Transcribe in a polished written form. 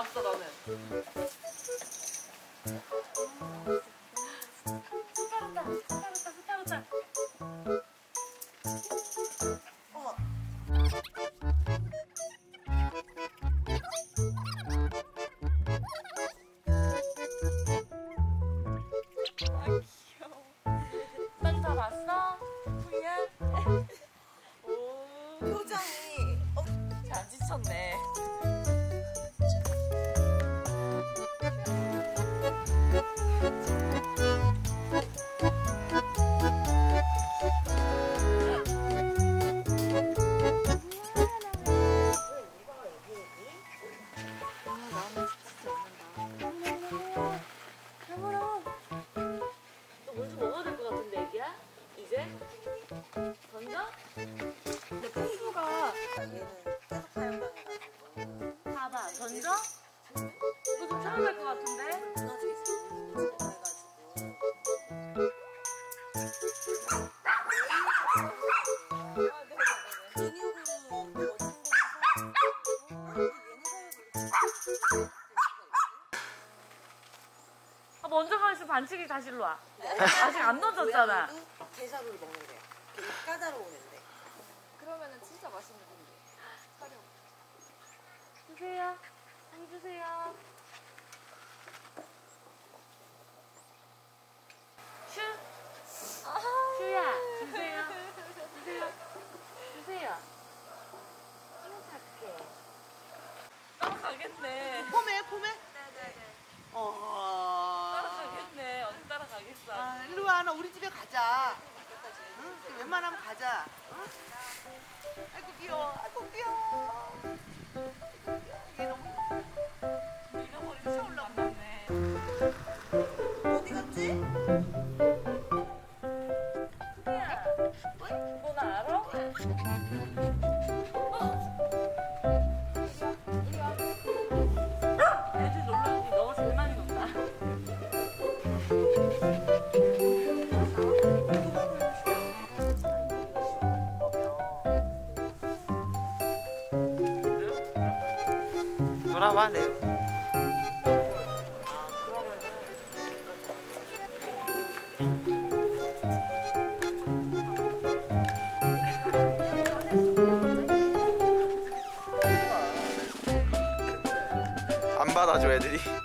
없어 너는. 스타로타. 다 봤어? 후야? 오, 표정이 잘 지쳤네. 던져? 이거 좀 참아갈 것 같은데? 먼저 가서 반칙이 다시 일로 와. 아직 안 넣어졌잖아. 게사를 먹는데요. 까다로우는데. 그러면은 진짜 맛있는 건데. 촬영. 주세요. 상 주세요. 슈. 슈야. 주세요. 주세요. 주세요. 착해. 따라가겠네. 폼에? 네네네. 따라가겠네. 어디 따라가겠어. 아, 일로 와. 너 우리 집에 가자. 응? 웬만하면 가자. 응? 아이고 귀여워. 아이고 귀여워. 이게 너무 잃어버린 서울로 안 갔네. 어디 갔지? 야, 너 나 알아? 애들 놀라니 너가 제일 많이 논다. 돌아와, 네. 안 받아줘 애들이.